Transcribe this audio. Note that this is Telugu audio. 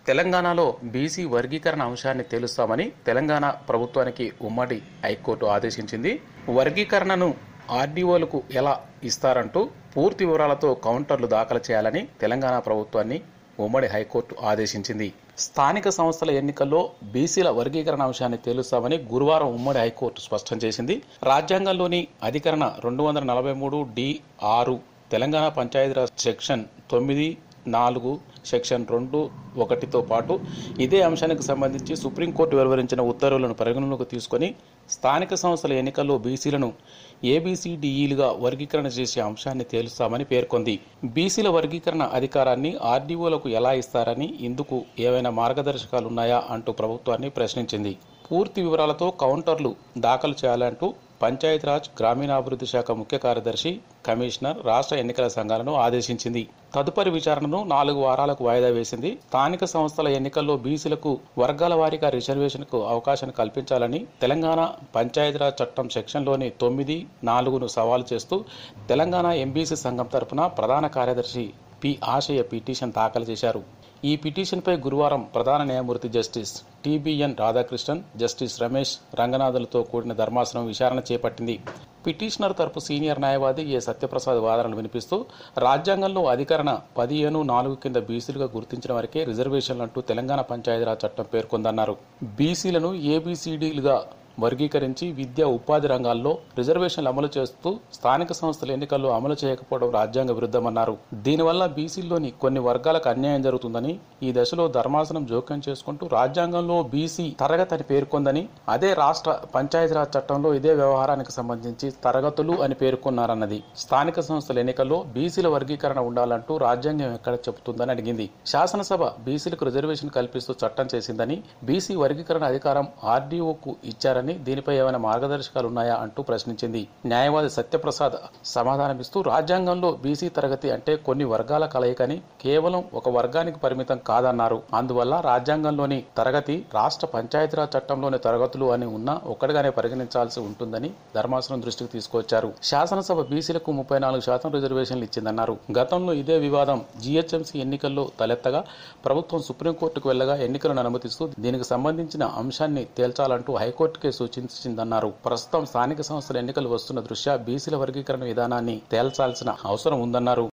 తెలంగాణలో బీసీ వర్గీకరణ అంశాన్ని తేలుస్తామని తెలంగాణ ప్రభుత్వానికి ఉమ్మడి హైకోర్టు ఆదేశించింది. వర్గీకరణను ఆర్డీఓలకు ఎలా ఇస్తారంటూ పూర్తి వివరాలతో కౌంటర్లు దాఖలు చేయాలని తెలంగాణ ప్రభుత్వాన్ని ఉమ్మడి హైకోర్టు ఆదేశించింది. స్థానిక సంస్థల ఎన్నికల్లో బీసీల వర్గీకరణ అంశాన్ని తేలుస్తామని గురువారం ఉమ్మడి హైకోర్టు స్పష్టం చేసింది. రాజ్యాంగంలోని అధికరణ 243(d)(6) Telangana Panchayati Raj section 9(4) section 2(1)తో పాటు ఇదే అంశానికి సంబంధించి సుప్రీంకోర్టు వెలువరించిన ఉత్తర్వులను పరిగణలోకి తీసుకొని స్థానిక సంస్థల ఎన్నికల్లో బీసీలను ఏబీసీడీఈలుగా వర్గీకరణ చేసే అంశాన్ని తేలుస్తామని పేర్కొంది. బీసీల వర్గీకరణ అధికారాన్ని ఆర్డీఓలకు ఎలా ఇస్తారని, ఇందుకు ఏవైనా మార్గదర్శకాలున్నాయా అంటూ ప్రభుత్వాన్ని ప్రశ్నించింది. పూర్తి వివరాలతో కౌంటర్లు దాఖలు చేయాలంటూ పంచాయతీరాజ్ గ్రామీణాభివృద్ధి శాఖ ముఖ్య కార్యదర్శి, కమిషనర్ రాష్ట్ర ఎన్నికల సంఘాలను ఆదేశించింది. తదుపరి విచారణను 4 వారాలకు వాయిదా వేసింది. స్థానిక సంస్థల ఎన్నికల్లో బీసీలకు వర్గాల వారీగా రిజర్వేషన్కు అవకాశం కల్పించాలని తెలంగాణ పంచాయతీరాజ్ చట్టం సెక్షన్లోని 9(4)ను సవాలు చేస్తూ తెలంగాణ ఎంబీసీ సంఘం తరపున ప్రధాన కార్యదర్శి పి. ఆశయ్య పిటిషన్ దాఖలు చేశారు. ఈ పిటిషన్పై గురువారం ప్రధాన న్యాయమూర్తి justice TBN Radhakrishnan, justice Ramesh రంగనాథులతో కూడిన ధర్మాసనం విచారణ చేపట్టింది. పిటిషనర్ తరపు సీనియర్ న్యాయవాది ఏ. సత్యప్రసాద్ వాదనలు వినిపిస్తూ రాజ్యాంగంలో అధికరణ 15(4) కింద బీసీలుగా గుర్తించిన వారికే రిజర్వేషన్లంటూ తెలంగాణ పంచాయతీరాజ్ చట్టం పేర్కొందన్నారు. బీసీలను ఏబీసీడీలుగా వర్గీకరించి విద్యా, ఉపాధి రంగాల్లో రిజర్వేషన్లు అమలు చేస్తూ స్థానిక సంస్థల ఎన్నికల్లో అమలు చేయకపోవడం రాజ్యాంగ విరుద్ధమన్నారు. దీనివల్ల బీసీల్లోని కొన్ని వర్గాలకు అన్యాయం జరుగుతుందని, ఈ దశలో ధర్మాసనం జోక్యం చేసుకుంటూ రాజ్యాంగంలో బీసీ తరగతి అని పేర్కొందని, అదే రాష్ట్ర పంచాయతీరాజ్ చట్టంలో ఇదే వ్యవహారానికి సంబంధించి తరగతులు అని పేర్కొన్నారన్నది. స్థానిక సంస్థల ఎన్నికల్లో బీసీల వర్గీకరణ ఉండాలంటూ రాజ్యాంగం ఎక్కడ చెబుతుందని అడిగింది. శాసనసభ బీసీలకు రిజర్వేషన్ కల్పిస్తూ చట్టం చేసిందని, బీసీ వర్గీకరణ అధికారం ఆర్డీఓకు ఇచ్చారని, దీనిపై ఏమైనా మార్గదర్శకాలు ఉన్నాయా అంటూ ప్రశ్నించింది. న్యాయవాది సత్యప్రసాద్ సమాధానమిస్తూ రాజ్యాంగంలో బీసీ తరగతి అంటే కొన్ని వర్గాల కలయికని, కేవలం ఒక వర్గానికి పరిమితం కాదన్నారు. అందువల్ల రాజ్యాంగంలోని తరగతి రాష్ట్ర పంచాయతీరాజ్ చట్టంలోని తరగతులు అని ఉన్నా ఒక్కడిగానే పరిగణించాల్సి ఉంటుందని ధర్మాసనం దృష్టికి తీసుకొచ్చారు. శాసనసభ బీసీలకు 34% రిజర్వేషన్లు ఇచ్చిందన్నారు. గతంలో ఇదే వివాదం జీహెచ్ఎంసీ ఎన్నికల్లో తలెత్తగా ప్రభుత్వం సుప్రీంకోర్టుకు వెళ్లగా ఎన్నికలను అనుమతిస్తూ దీనికి సంబంధించిన అంశాన్ని తేల్చాలంటూ హైకోర్టుకే సూచించిందన్నారు. ప్రస్తుతం స్థానిక సంస్థల ఎన్నికలు వస్తున్న దృష్ట్యా బీసీల వర్గీకరణ విధానాన్ని తేల్చాల్సిన అవసరం ఉందన్నారు.